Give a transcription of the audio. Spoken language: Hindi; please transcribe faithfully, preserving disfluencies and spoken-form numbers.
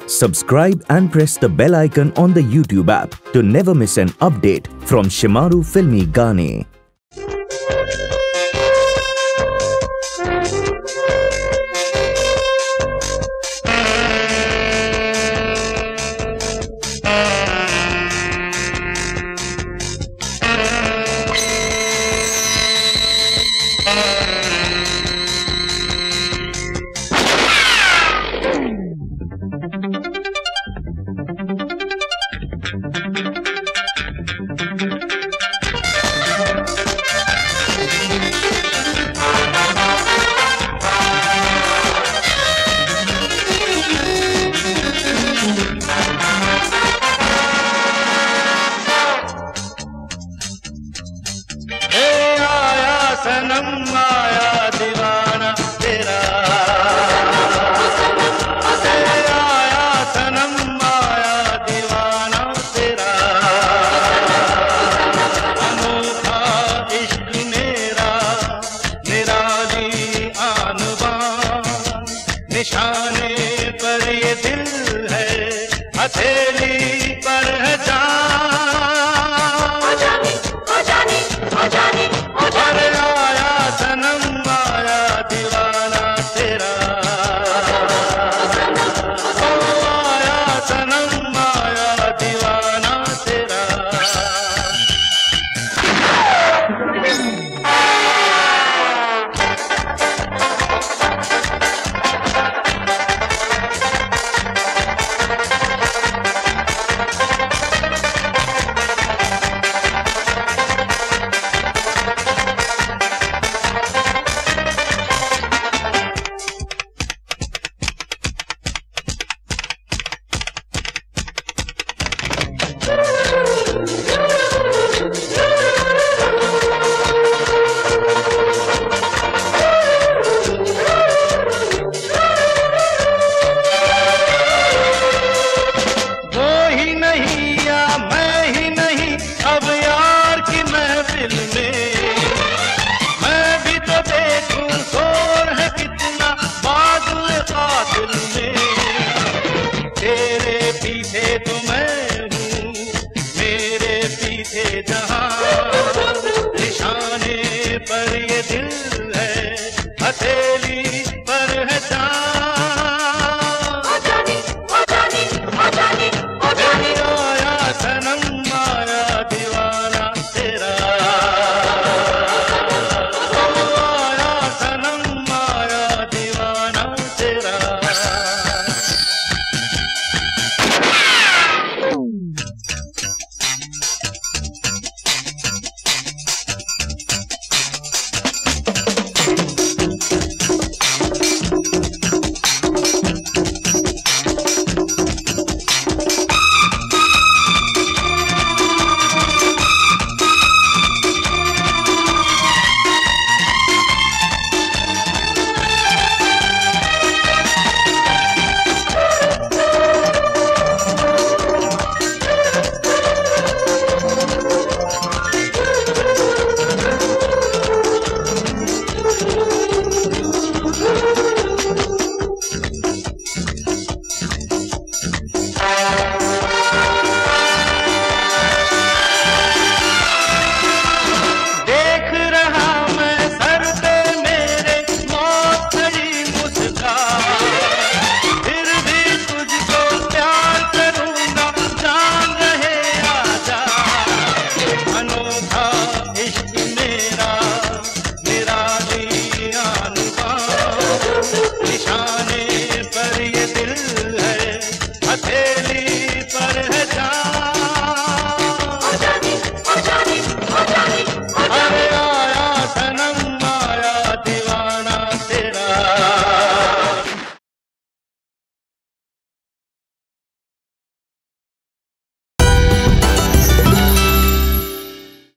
Subscribe and press the bell icon on the YouTube app to never miss an update from Shimaru Filmi Gaane. सनम आया दीवाना तेरा, आया सनम आया दीवाना तेरा, अनोखा इश्क मेरा निराली आन बान, निशाने पर ये दिल है हथेली पर है जान। पीछे तो मैं हूँ, मेरे पीछे जहाँ, निशाने पर ये दिल है हथेली पर है जान। आया सनम आया दीवाना तेरा, आया सनम आया दीवाना तेरा। इश्क मेरा